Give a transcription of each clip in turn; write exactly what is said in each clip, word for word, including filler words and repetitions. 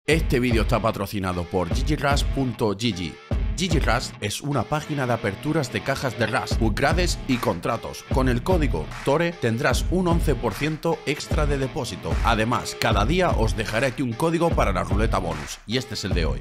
Este vídeo está patrocinado por GigiRush punto Gigi. GigiRush es una página de aperturas de cajas de Rush, upgrades y contratos. Con el código TORE tendrás un once por ciento extra de depósito. Además, cada día os dejaré aquí un código para la ruleta bonus, y este es el de hoy.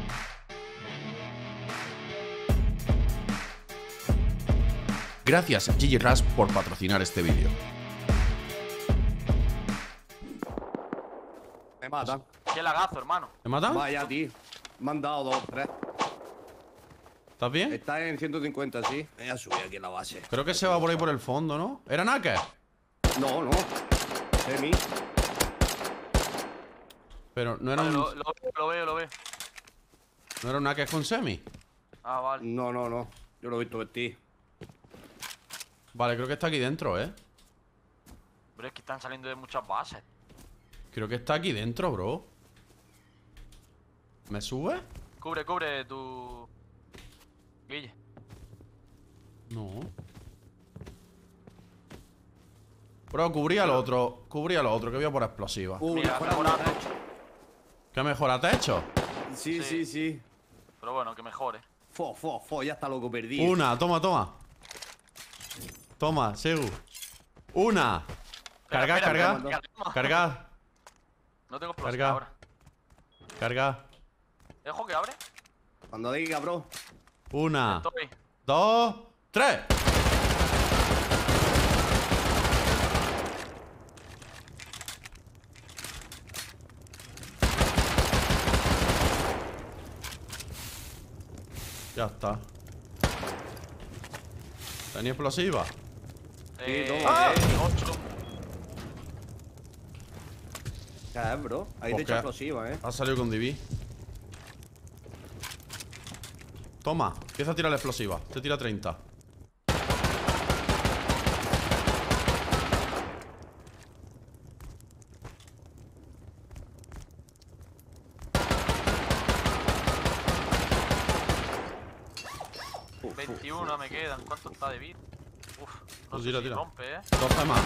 Gracias GigiRush por patrocinar este vídeo. Me matan. Qué lagazo, hermano. ¿Te matan? Vaya, tío. Me han dado dos, tres. ¿Estás bien? Está en ciento cincuenta, sí. Me voy a subir aquí en la base. Creo que se va por ahí por el fondo, ¿no? ¿Era Nake? No, no. Semi. Pero no era Vale, un... lo, lo, lo veo, lo veo. ¿No era un Nake con semi? Ah, vale. No, no, no. Yo lo he visto vestir. Vale, creo que está aquí dentro, ¿eh? Pero es que están saliendo de muchas bases. Creo que está aquí dentro, bro. ¿Me sube? Cubre, cubre tu... Guille. No. Bro, cubría lo otro. Cubría lo otro, que voy a por explosiva. Uh, Mira, mejora mejora nada. techo. ¿Qué mejora techo? Sí, sí, Sí. sí. Pero bueno, que mejore. Fo, fo, fo. Ya está loco perdido. Una, toma, toma. Toma, Segu. Una. Carga, Espera, carga. espera, espera. Carga, No tengo explosión Carga. ahora. carga. ¿Dejo que abre? Cuando diga, bro. Una, Estoy. dos, tres. Ya está. ¿Tenía explosiva? Eh, toma. ocho. ¿Qué es, bro? Ahí ¿Por te qué? echa explosiva, eh. Ha salido con D B. Toma, empieza a tirar la explosiva. Te tira treinta. Uf, uf, veintiuno uf. me quedan. ¿Cuánto está de vida? Uf, no Pues sé tira, si tira. rompe, eh. doce más.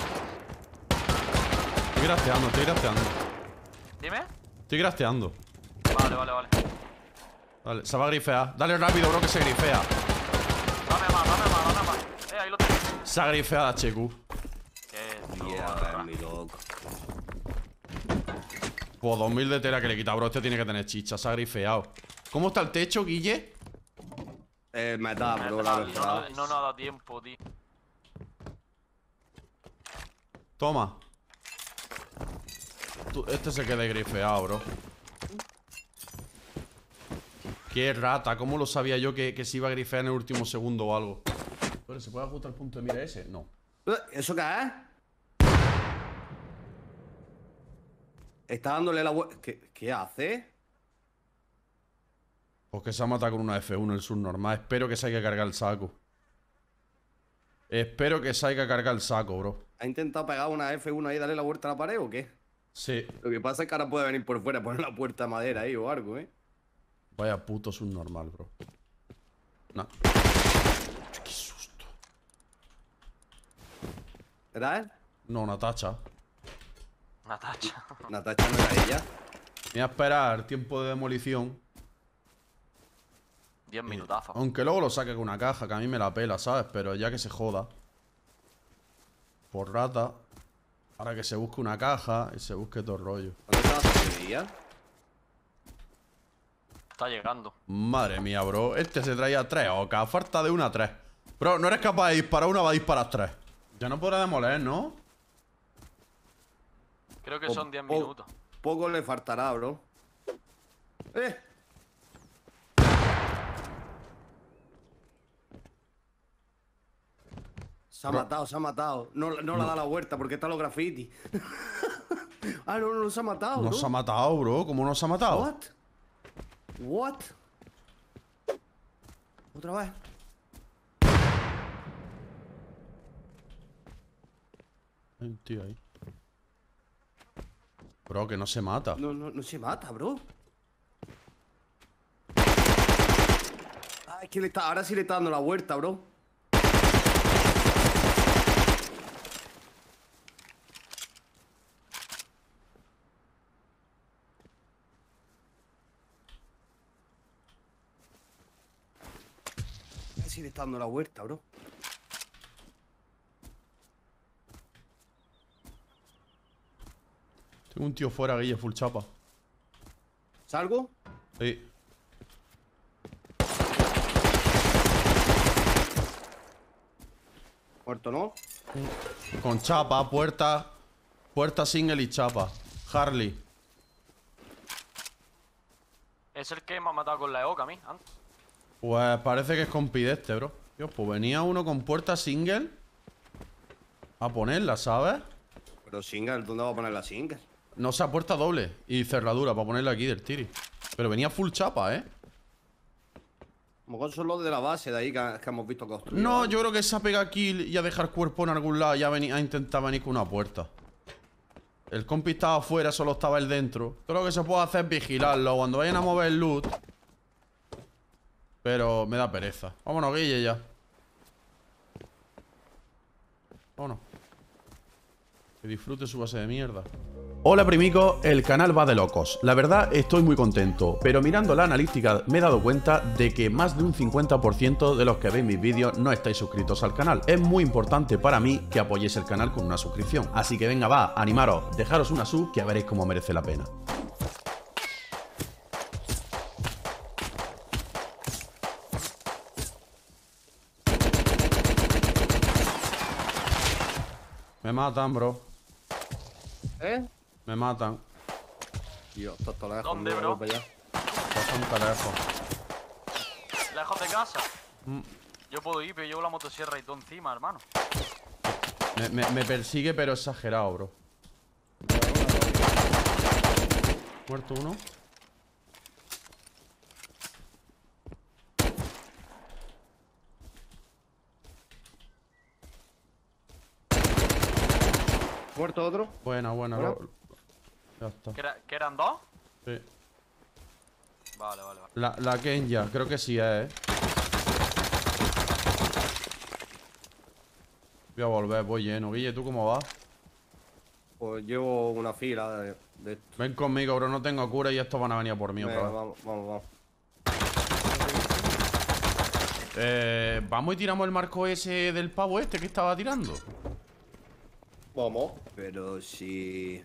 Estoy grasteando, estoy grasteando. Dime. Estoy grasteando. Vale, vale, vale. Dale, se va a grifear. Dale rápido, bro, que se grifea. Dame más, dame más, dame más. Eh, ahí lo tengo. Se ha grifeado H Q. Qué Yeah, zorra. mi loco. Pues dos mil de tela que le quita, bro. Este tiene que tener chicha. Se ha grifeado. ¿Cómo está el techo, Guille? Eh, me da, bro, la No, verdad. no, no nos ha dado tiempo, tío. Toma. Tú- este se queda grifeado, bro. Qué rata. ¿Cómo lo sabía yo que, que se iba a grifear en el último segundo o algo? Pero, ¿se puede ajustar el punto de mira ese? No. Eh, ¿Eso qué es? Está dándole la vuelta. ¿Qué, ¿Qué hace? Porque se ha matado con una F uno el subnormal. Espero que se haya cargado el saco. Espero que se haya cargado el saco, bro. ¿Ha intentado pegar una F uno ahí y darle la vuelta a la pared o qué? Sí. Lo que pasa es que ahora puede venir por fuera, poner la puerta de madera ahí o algo, ¿eh? Vaya puto subnormal, bro. Nah. Qué susto. ¿Era él? No, Natacha. Una tacha. Natacha no era ella. Voy a esperar tiempo de demolición. Diez minutazos. Aunque luego lo saque con una caja, que a mí me la pela, ¿sabes? Pero ya que se joda. Por rata. Ahora que se busque una caja y se busque todo el rollo. ¿Dónde estaba la batería? Está llegando. Madre mía, bro. Este se traía tres ocas. Falta de una, tres. Bro, no eres capaz de disparar una, va a disparar tres. Ya no podrá demoler, ¿no? Creo que O- son diez o- minutos. Poco le faltará, bro. ¡Eh! Se ha Bro. matado, se ha matado. No, no, le ha dado la vuelta porque están los graffiti. ah, no, no, no se ha matado, No bro. se ha matado, bro. ¿Cómo no se ha matado? What? What? Otra vez. Hay un tío ahí. Bro, que no se mata. No, no, no se mata, bro. Ah, es que le está, ahora sí le está dando la vuelta, bro. casi le está dando la vuelta, bro. Tengo un tío fuera, Guille, full chapa. ¿Salgo? Sí. Muerto, ¿no? Con chapa, puerta. Puerta single y chapa. Harley. Es el que me ha matado con la E O K a mí, antes. Pues parece que es compideste, bro. Dios, pues venía uno con puerta single a ponerla, ¿sabes? Pero single, ¿dónde va a poner la single? No, o sea, puerta doble y cerradura para ponerla aquí del tiri. Pero venía full chapa, ¿eh? A lo mejor son los de la base de ahí que, que hemos visto construir. No, yo creo que se ha pegado aquí y a dejar cuerpo en algún lado y ha, veni- ha intentado venir con una puerta. El compi estaba afuera, solo estaba él dentro. Todo lo que se puede hacer es vigilarlo cuando vayan a mover el loot. Pero me da pereza. Vámonos, Guille, ya. Vámonos. Que disfrute su base de mierda. Hola primicos, el canal va de locos. La verdad estoy muy contento, pero mirando la analítica me he dado cuenta de que más de un cincuenta por ciento de los que veis mis vídeos no estáis suscritos al canal. Es muy importante para mí que apoyéis el canal con una suscripción. Así que venga, va, animaros, dejaros una sub que veréis cómo merece la pena. Me matan, bro. ¿Eh? Me matan. Dios, está todo lejos. ¿Dónde, mira, bro? voy para allá. Bastante lejos. Lejos de casa. Mm. Yo puedo ir, pero llevo la motosierra y todo encima, hermano. Me, me- me persigue, pero exagerado, bro. Muerto uno. Muerto otro. Buena, buena. Bueno. lo- Ya está. ¿Que, era- que eran dos? Sí. Vale, vale, vale. La, la Kenya, creo que sí es, ¿eh? Voy a volver, voy lleno. Guille, ¿tú cómo vas? Pues llevo una fila de, de esto. Ven conmigo, bro. No tengo cura y estos van a venir a por mí Venga, otra vez. vamos, vamos, vamos. Eh, vamos y tiramos el marco ese del pavo este que estaba tirando. Vamos. Pero si...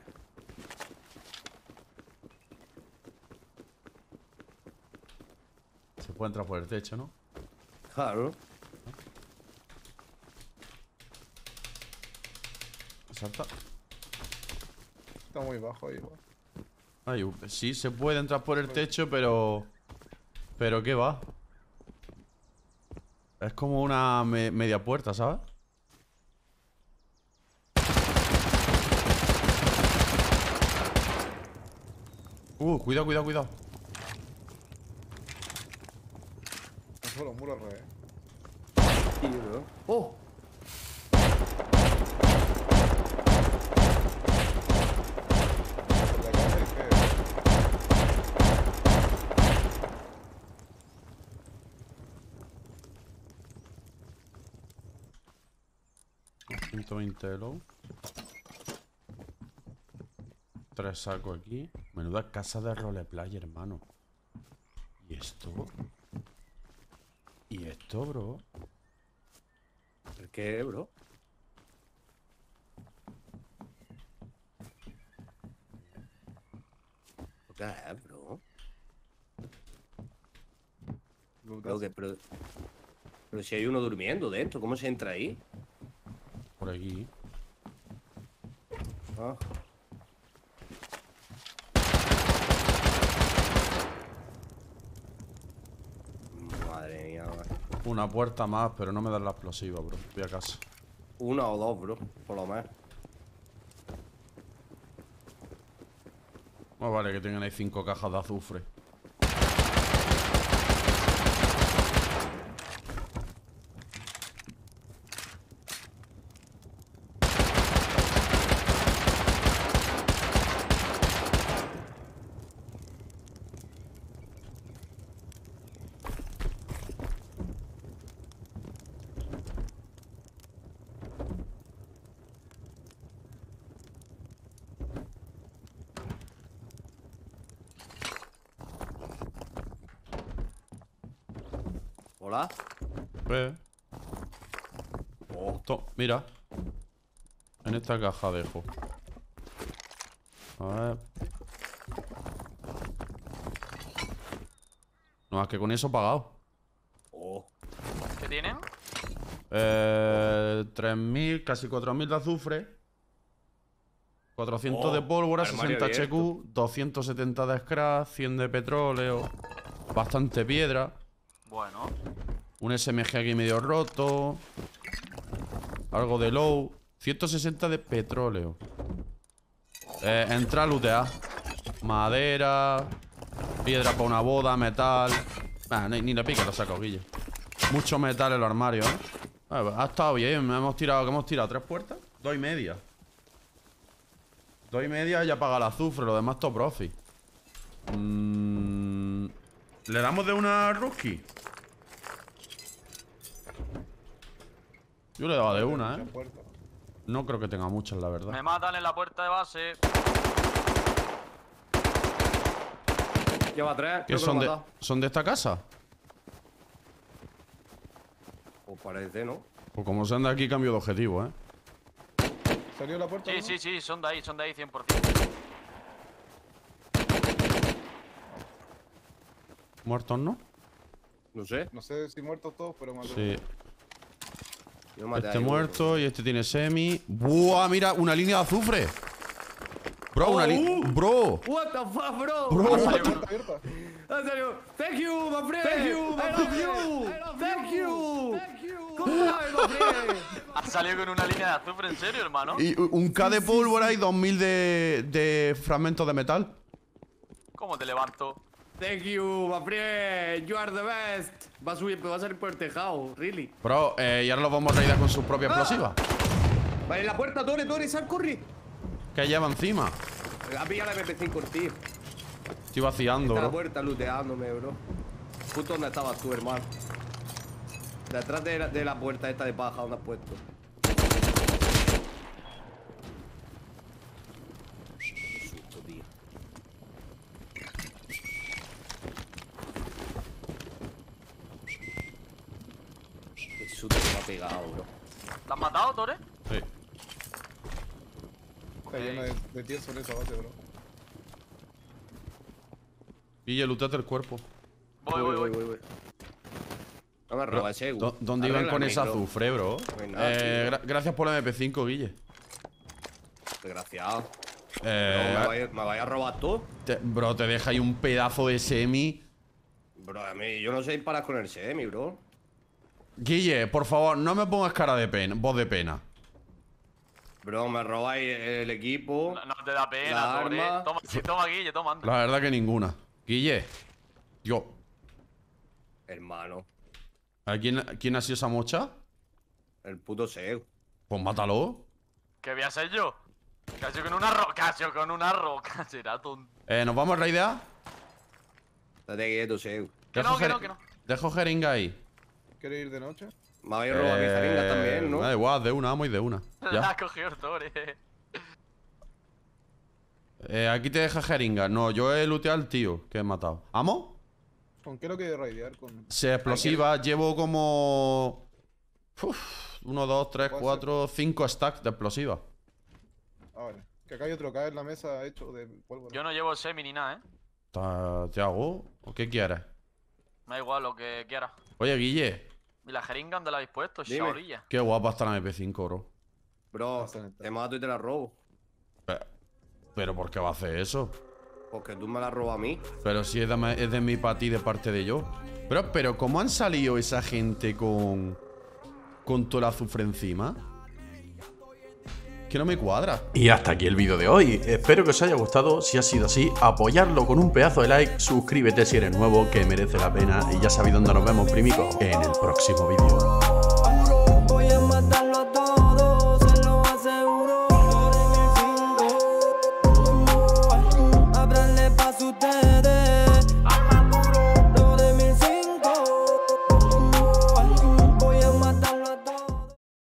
Se puede entrar por el techo, ¿no? Claro. Salta. Está muy bajo ahí, igual. Ay, u- sí, se puede entrar por el techo, pero... Pero ¿qué va? Es como una me- media puerta, ¿sabes? Uh, cuidado, cuidado, cuidado. Es solo un muro al revés. Sí, bro. ¡Oh! Por la casa es que... ciento veinte de low. Tres sacos aquí. Menuda casa de roleplay, hermano. ¿Y esto? ¿Y esto, bro? ¿El qué, bro? ¿Qué es, bro? Bro, que- pero, pero si hay uno durmiendo dentro, ¿cómo se entra ahí? Por aquí. Ah. Madre mía, madre. Una puerta más, pero no me dan la explosiva, bro. Voy a casa. Una o dos, bro, por lo menos. Más vale que tengan ahí cinco cajas de azufre. Hola. P. Oh. To- Mira. En esta caja dejo. A ver. No, más que con eso pagado. Oh. ¿Qué tienen? Eh, tres mil, casi cuatro mil de azufre. cuatrocientos Oh, de pólvora, armario sesenta H Q, abierto. doscientos setenta de scrap, cien de petróleo, bastante piedra, Bueno. un S M G aquí medio roto, algo de low, ciento sesenta de petróleo. Eh, entra a lootear. Madera, piedra para una boda, metal. Ah, ni, ni le pica, lo saco, Guille. Mucho metal en los armarios, ¿eh? Ah, ha estado bien, hemos tirado, ¿qué hemos tirado? ¿Tres puertas? Dos y media. Dos y media ya paga el azufre, lo demás todo profit. Mm, ¿Le damos de una rookie? Yo le daba de una, ¿eh? No creo que tenga muchas, la verdad. Me matan en la puerta de base. Lleva tres. ¿Qué creo que son lo he de, matado. son de esta casa? Pues parece, ¿no? Pues como sean de aquí, cambio de objetivo, ¿eh? ¿Salió la puerta? Sí, uno? sí, sí, son de ahí, son de ahí cien por cien. ¿Muertos, no? No sé. No sé si muertos todos, pero mató. Sí. Yo maté Este a uno. muerto y este tiene semi. ¡Buah! Mira, una línea de azufre. Bro, una Oh, línea. uh. Bro. What the fuck, bro? Bro. Ha salido Puerta con- abierta. En serio. Thank you, my friend. Thank you, I love you. Thank you. Thank you. Good night, my friend. ha salido con una línea de azufre, ¿en serio, hermano? Y un K de pólvora y dos mil de, de fragmentos de metal. ¿Cómo te levanto? Thank you, my friend. You are the best. Va a subir, va a salir por el tejado, really. Bro, eh, y ahora los vamos a raidar con su propia explosiva. Vale, la puerta, Tore, Tore, sal, corre. Que lleva encima. Ha pillado la M P cinco, tío. Estoy vaciando, Está la bro. puerta looteándome, bro. Justo donde estabas tú, hermano. Detrás de la, de la puerta esta de paja donde has puesto. Qué susto, tío. Qué susto que me ha pegado, bro. ¿La has matado, Tore? Sí. Está lleno de, de tieso en esa base, bro. Guille, lútate el cuerpo. Voy, voy, voy. No me robas ese, ¿Dó- ¿Dónde iban con esa azufre, bro? No hay nada, Eh, tío. gra- gracias por la M P cinco, Guille. Desgraciado. Eh, No, me vaya, me vaya a robar tú. te- bro, te deja ahí un pedazo de semi. Bro, a mí, yo no sé disparar con el semi, bro. Guille, por favor, no me pongas cara de pena, voz de pena. Bro, me robáis el equipo. No, no te da pena, La Tore. arma. Toma, sí, toma, Guille, toma, anda. La verdad que ninguna. Guille, yo, Hermano, ¿a quién, quién ha sido esa mocha? el puto Seu. Pues mátalo. ¿Qué voy a hacer yo? Casi con una roca, casi con una roca. Será tonto. Eh, ¿nos vamos a raidear? Estate quieto, Seu. Que no, que no, que no. Dejo jeringa ahí. ¿Quieres ir de noche? Me habéis robado mis jeringas también, ¿no? Da igual, de una, vamos y de una. La Ya. ha cogido el Tore. Eh, aquí te deja jeringa. No, yo he looteado al tío que he matado. ¿Amo? ¿Con qué lo quieres raidear? Con... Se explosiva, llevo como. Uf, uno, dos, tres, ¿Cuál cuatro, cinco stacks de explosiva. Ah, vale. Que acá hay otro K en la mesa hecho de pólvora. Yo no llevo semi ni nada, ¿eh? Ta- ¿Te hago? ¿O qué quieres? Me da igual lo que quieras. Oye, Guille, ¿Y la jeringa dónde la habéis puesto? Dime. Esa orilla. qué guapa está la M P cinco, bro. Bro, Bastante. te mato y te la robo. Pero, pero ¿por qué va a hacer eso? Porque tú me la robas a mí. Pero si es de, ma- es de mí para ti, de parte de yo. Pero, pero, ¿cómo han salido esa gente con. con todo el azufre encima? Que no me cuadra. Y hasta aquí el vídeo de hoy. Espero que os haya gustado. Si ha sido así, apoyarlo con un pedazo de like. Suscríbete si eres nuevo, que merece la pena. Y ya sabéis dónde nos vemos, primico, en el próximo vídeo.